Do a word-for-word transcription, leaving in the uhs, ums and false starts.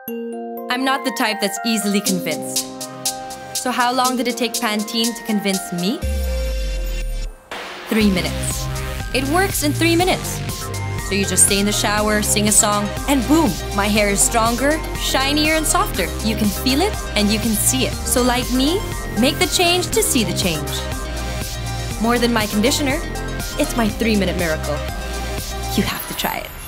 I'm not the type that's easily convinced. So how long did it take Pantene to convince me? Three minutes. It works in three minutes. So you just stay in the shower, sing a song, and boom! My hair is stronger, shinier, and softer. You can feel it, and you can see it. So like me, make the change to see the change. More than my conditioner, it's my three-minute miracle. You have to try it.